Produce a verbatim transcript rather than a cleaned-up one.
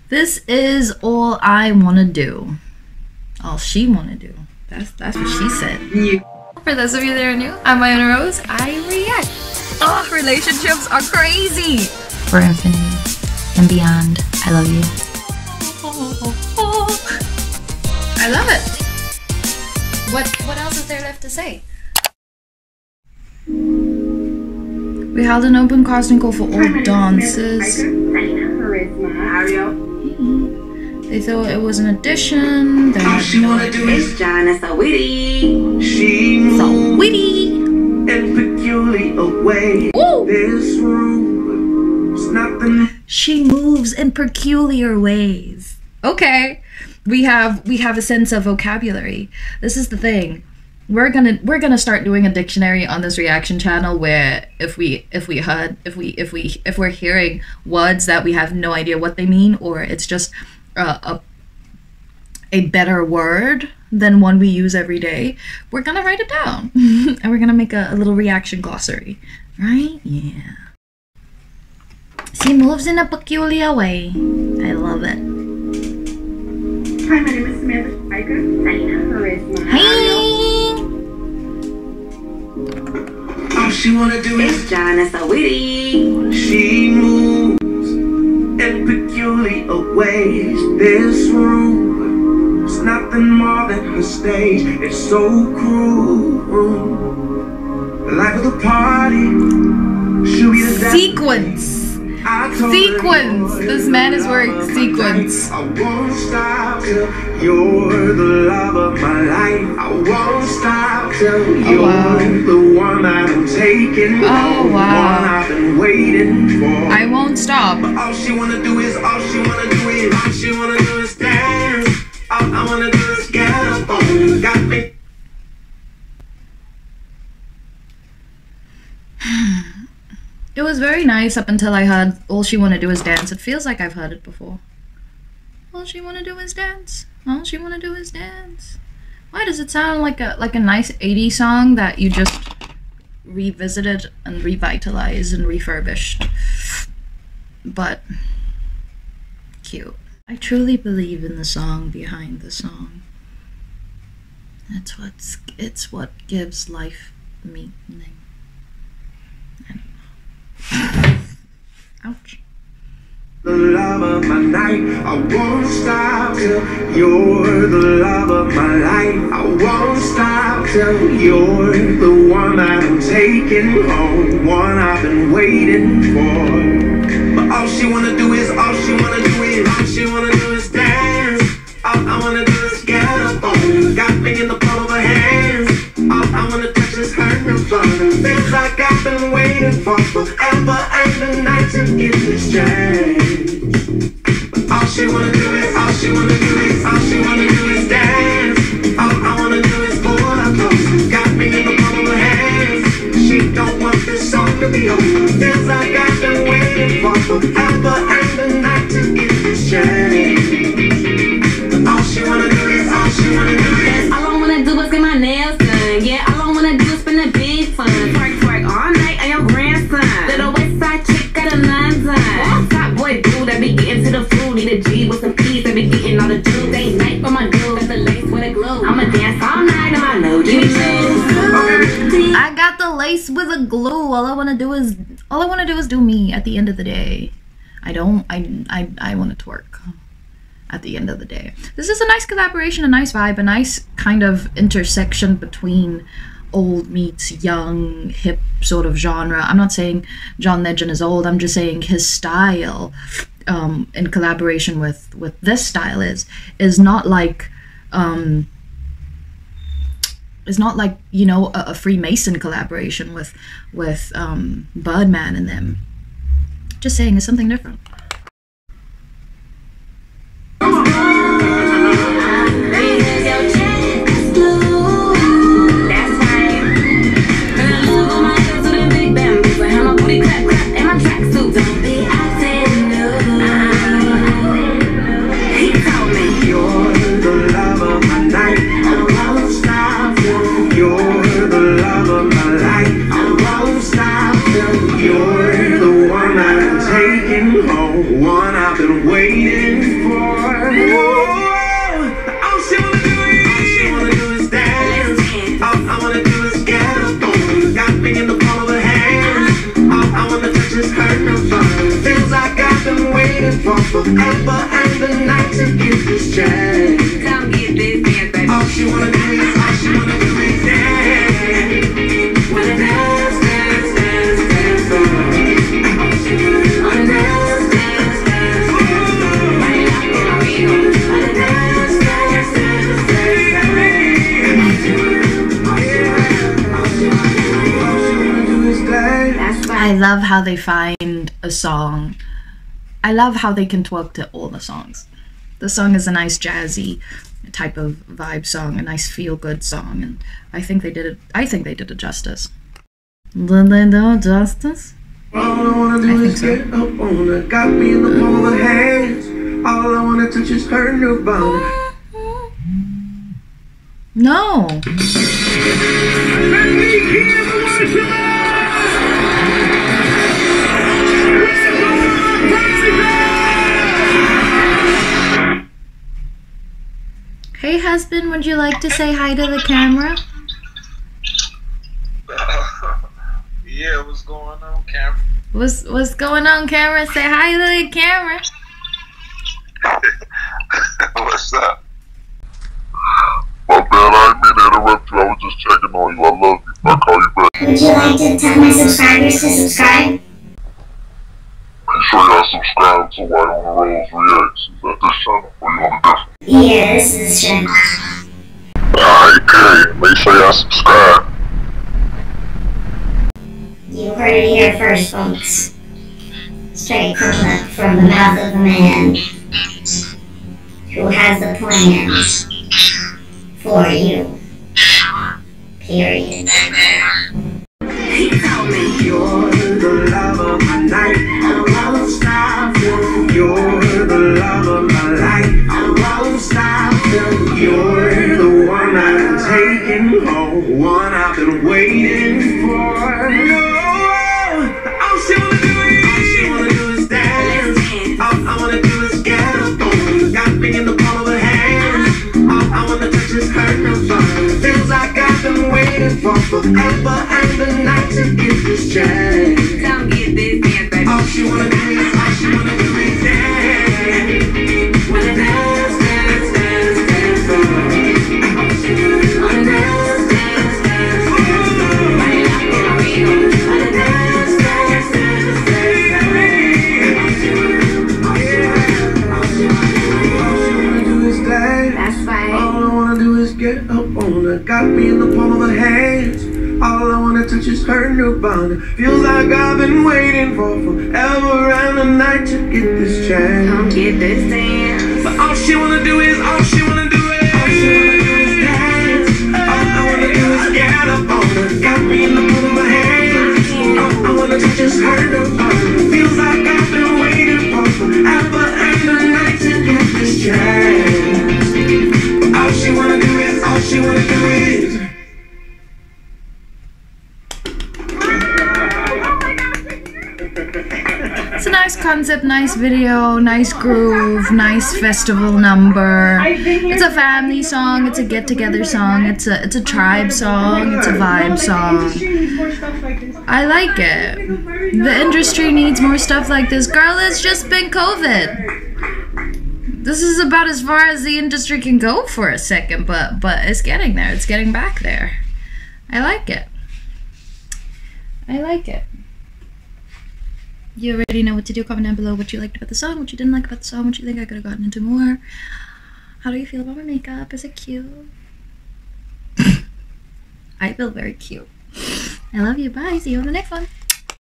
This is all I wanna do. All she wanna do. That's that's what she said. You. For those of you that are new, I'm Iona Rose. I react. Oh, relationships are crazy. For infinity and beyond. I love you. I love it. What what else is there left to say? We held an open casting call for all dances. They thought it was an audition. They All she no wanna do is Jana so witty. She so witty and peculiar away. Ooh. This room is nothing. She moves in peculiar ways. Okay, we have we have a sense of vocabulary. This is the thing. We're gonna we're gonna start doing a dictionary on this reaction channel where if we if we heard if we if we if we're hearing words that we have no idea what they mean, or it's just uh, a a better word than one we use every day, we're gonna write it down and we're gonna make a, a little reaction glossary, right? Yeah. She moves in a peculiar way. I love it. Hi, my name is Samantha Spiker. Saina Charisma. Hi. All she wanna do is It's Jana so witty. she moves in peculiar ways. This room is nothing more than her stage. It's so cruel. The life of the party. She'll be the Sequence. Sequence. This man is wearing sequins. I won't stop till you're the love of my life. I won't stop till you're wow. the one that I'm taking. Oh, home, wow. One I've been waiting for. I won't stop. All she wanna do is, all she wanna do is, all she wanna do is dance. All I wanna do is get up on you. Got me. It was very nice up until I heard all she wanna do is dance. It feels like I've heard it before. All she wanna do is dance. All she wanna do is dance. Why does it sound like a like a nice eighties song that you just revisited and revitalized and refurbished? But cute. I truly believe in the song behind the song. It's what's it's what gives life meaning. Ouch. The love of my night, I won't stop till you're the love of my life. I won't stop till you're the one that I'm taking home, one I've been waiting for. But all she wanna do is, all she wanna do is, all she wanna do is dance. All I wanna do is get up on you. Got me in the palm of her hands. All I wanna touch is her fun. Feels like I've been waiting for forever and a night to get this change. But all she wanna do is, all she wanna do is, all she wanna do is dance. All I wanna do is pull her close. Got me in the palm of her hands. She don't want this song to be over. Feels like I've been waiting for forever and a night to get this change. But all she wanna do is, all she wanna do is, All I wanna do is get my nails done. Yeah, all I wanna do is spend a big fun. Twerk, twerk all night on your grandson. Little west side chick got a nine time. Top boy dude that be getting to the food. Need a G with some P's that be getting all the juice. Ain't night for my dude. Got the lace with a glue. I'ma dance all night on my no Jimmy shoes. I got the lace with a glue. All I wanna do is all I wanna do is do me at the end of the day. I don't I I I wanna twerk at the end of the day. This is a nice collaboration, a nice vibe, a nice kind of intersection between old meets young, hip sort of genre. I'm not saying John Legend is old, I'm just saying his style um, in collaboration with, with this style is is not like um, is not like, you know, a, a Freemason collaboration with with um, Birdman and them. Just saying, it's something different. You're the one I'm taking home. I've been waiting for. All she wanna do is, all she wanna do is dance. All I wanna do is get up on her. Got me in the palm of her hand. All I wanna touch is her body. Feels like I've been waiting for forever and the night to get this chance. Come get this dance, baby. All she wanna do is, all she wanna do is dance. Wanna dance, dance, dance, dance. All she wanna do, wanna dance, dance, dance. Wanna dance, dance, dance, dance. That's I right. love how they find a song. I love how they can twerk to all the songs. The song is a nice jazzy type of vibe song, a nice feel-good song, and I think they did it. I think they did it justice. Did they do it justice? All I wanna do I is think so. get up on her. Got me in the palm of her hands. All I wanna touch is her new body. No. Let me hear the voice of Hey husband, would you like to say hi to the camera? Yeah, what's going on, Cameron? What's what's going on, camera? Say hi to the camera. What's up? My bad, I didn't mean to interrupt you. I was just checking on you. I love you. I'll call you back. Would you like to tell my subscribers to subscribe? Make sure y'all subscribe to White on the Rolls Reactions at this channel or you on a different. Yeah, this is true. Alright, okay. Make sure y'all subscribe. You heard it here first, folks. Straight from the, from the mouth of a man who has a plan for you. Period. He told me. You're the love of my night. I won't stop till you're the love of my life. I won't stop till you're the one I'm taking home. One I've been waiting for. No, all she wanna do is, all she wanna do is dance. All I wanna do is get up on her. Got me in the palm of her hand. All I wanna touch is her body. Feels like I've been waiting for forever and the night to get this chance. Come get this dance, baby. All she wanna do is, all she wanna do is dance. Wanna dance, dance, dance, dance. All she wanna do, wanna dance, dance, dance. Wanna dance, dance, dance, dance. All she wanna do, all she wanna do is dance. That's right. All I wanna do is get up on her. Got me in the palm of her hands. All I wanna touch is her new body. Feels like I've been waiting for forever and a night to get this chance. Come get this dance. But all she wanna do is, all she wanna do is, all she wanna do is dance. All I wanna do is get up on her. Got me in the palm of my hands. All I wanna touch is her new body. Feels like I've been waiting for forever and a night to get this chance. But all she wanna do is, all she wanna do is. It's a nice concept, nice video, nice groove, nice festival number. It's a family song, it's a get-together song, it's a it's a tribe song, it's a vibe song. I like it. The industry needs more stuff like this. Girl, it's just been COVID. This is about as far as the industry can go for a second, but but it's getting there. It's getting back there. I like it. I like it. You already know what to do. Comment down below what you liked about the song, what you didn't like about the song, what you think I could have gotten into more. How do you feel about my makeup? Is it cute? I feel very cute. I love you. Bye. See you on the next one.